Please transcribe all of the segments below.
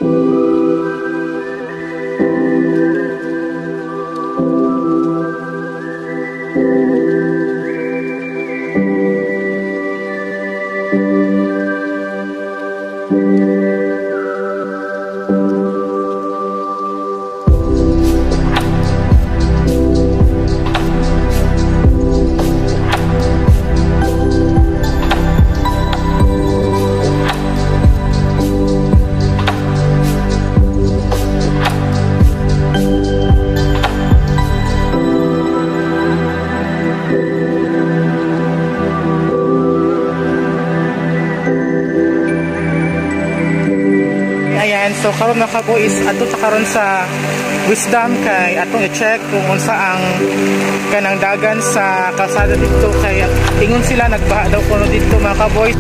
So karon mga kaboy is ato ta karon sa Wisdom kay atong i-check kung unsa ang kanang dagan sa kalsada dito kay ingon sila nagbaha daw kuno dito mga kaboy.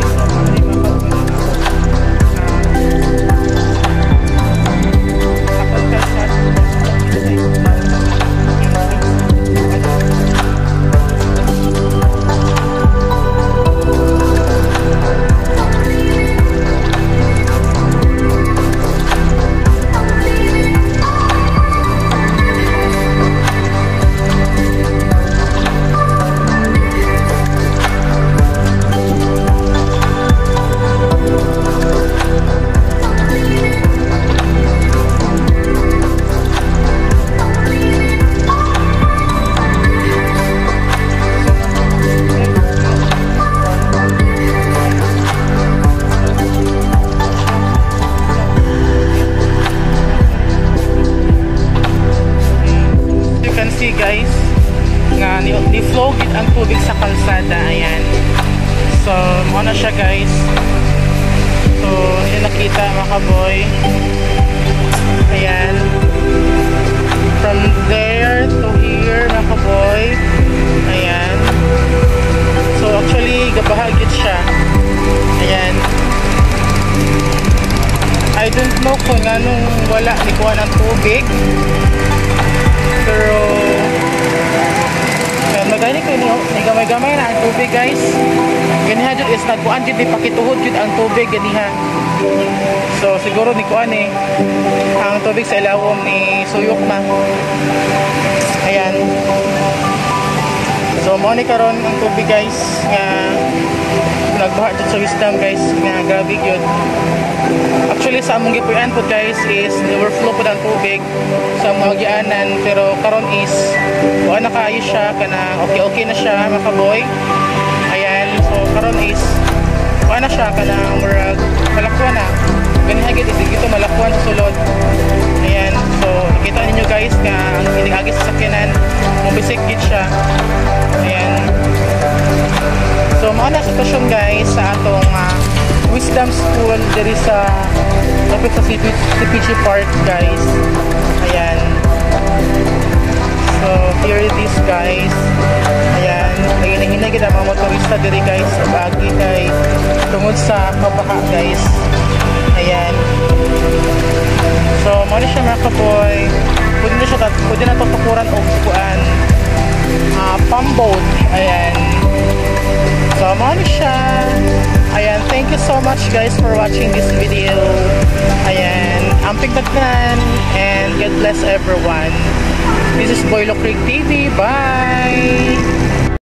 Guys, nga ni-flow gid ang tubig sa kalsada. Ayan. So, mo na siya guys. So, yun nakita mga kaboy. Ayan. From there to here mga kaboy. Ayan. So, actually, gabahagit siya. Ayan. I don't know kung anong wala ni kuha ng tubig. Pero magani ko ni gamay-gamay na ang tubig guys. Ganiha jud is nagkuan jud ni pakituhod jud ang tubig ganiha. So siguro ni kuan ang tubig sa ilawom ni suyok na. Ayan. So mo ni karon ang tubig guys nga nagbaha jud sa Wisdom guys nga grabe gyud. Actually sa among gipuy-an po guys is overflow po ang tubig sa mga gianan, pero karon is wala na kaayo siya kana okay na siya mga kaboy. Ayan, so karon is wala na siya kana murag malakwan na ganiha gid dito malakwan sa sulod. Ayan, so nakita ninyo guys nga ang iniagi sa sakyanan mabisik gid siya. Ayan, so mao na sitwasyon guys sa atong Wisdom School diri sa lapit sa CPG Park guys. Ayan. So here it is guys. Ayan. Naginahina gid ang mga motorista diri guys sa bagi kay tungod sa kabaha guys. Ayan. So mo ni siya mga kaboy. Pwede na to tukuran og kuan. Pumboat. Ayan. So mo ni siya. Ayan, thank you so much guys for watching this video. Ayan, amping tagnan and God bless everyone. This is Boylo Creek TV. Bye!